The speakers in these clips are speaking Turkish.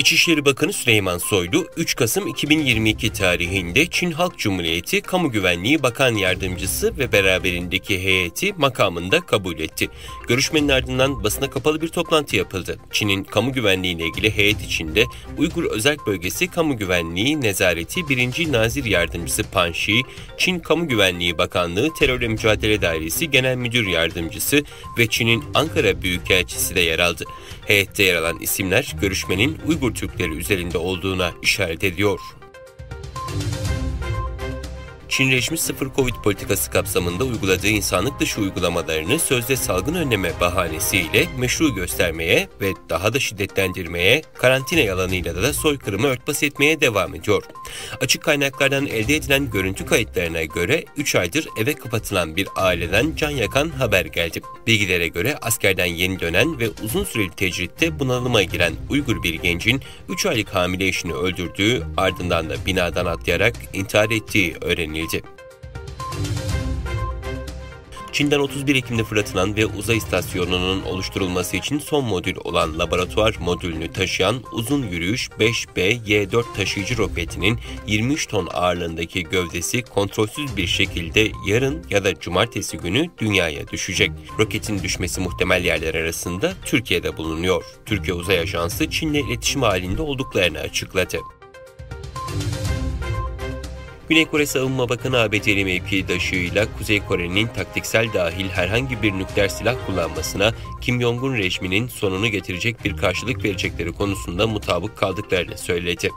İçişleri Bakanı Süleyman Soylu, 3 Kasım 2022 tarihinde Çin Halk Cumhuriyeti Kamu Güvenliği Bakan Yardımcısı ve beraberindeki heyeti makamında kabul etti. Görüşmenin ardından basına kapalı bir toplantı yapıldı. Çin'in kamu güvenliğiyle ilgili heyet içinde Uygur Özerk Bölgesi Kamu Güvenliği Nezareti 1. Nazir Yardımcısı Pan Shi, Çin Kamu Güvenliği Bakanlığı Terörle Mücadele Dairesi Genel Müdür Yardımcısı ve Çin'in Ankara Büyükelçisi de yer aldı. Heyette yer alan isimler görüşmenin Uygur Türkleri üzerinde olduğuna işaret ediyor. Çin rejimi sıfır Covid politikası kapsamında uyguladığı insanlık dışı uygulamalarını sözde salgın önleme bahanesiyle meşru göstermeye ve daha da şiddetlendirmeye, karantina yalanıyla da soykırımı örtbas etmeye devam ediyor. Açık kaynaklardan elde edilen görüntü kayıtlarına göre 3 aydır eve kapatılan bir aileden can yakan haber geldi. Bilgilere göre askerden yeni dönen ve uzun süreli tecritte bunalıma giren Uygur bir gencin 3 aylık hamile eşini öldürdüğü, ardından da binadan atlayarak intihar ettiği öğrenildi. Çin'den 31 Ekim'de fırlatılan ve uzay istasyonunun oluşturulması için son modül olan laboratuvar modülünü taşıyan uzun yürüyüş 5B-Y4 taşıyıcı roketinin 23 ton ağırlığındaki gövdesi kontrolsüz bir şekilde yarın ya da cumartesi günü dünyaya düşecek. Roketin düşmesi muhtemel yerler arasında Türkiye'de bulunuyor. Türkiye Uzay Ajansı Çin'le iletişim halinde olduklarını açıkladı. Güney Kore Savunma Bakanı ABD'li mevkidaşıyla Kuzey Kore'nin taktiksel dahil herhangi bir nükleer silah kullanmasına Kim Jong-un rejiminin sonunu getirecek bir karşılık verecekleri konusunda mutabık kaldıklarını söyledi.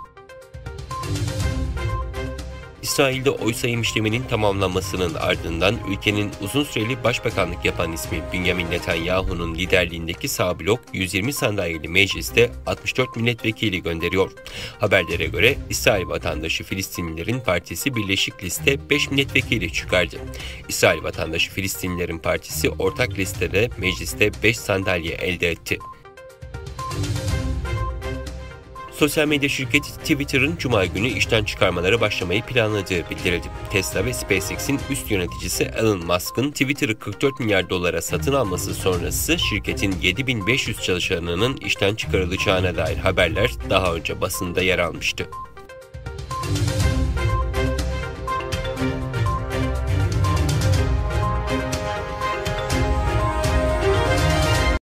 İsrail'de oy sayım işleminin tamamlanmasının ardından ülkenin uzun süreli başbakanlık yapan ismi Benjamin Netanyahu'nun liderliğindeki sağ blok 120 sandalyeli mecliste 64 milletvekili gönderiyor. Haberlere göre İsrail vatandaşı Filistinlilerin partisi Birleşik Liste 5 milletvekili çıkardı. İsrail vatandaşı Filistinlilerin partisi ortak listede mecliste 5 sandalye elde etti. Sosyal medya şirketi Twitter'ın Cuma günü işten çıkarmalara başlamayı planladığı bildirildi. Tesla ve SpaceX'in üst yöneticisi Elon Musk'ın Twitter'ı 44 milyar dolara satın alması sonrası şirketin 7500 çalışanının işten çıkarılacağına dair haberler daha önce basında yer almıştı.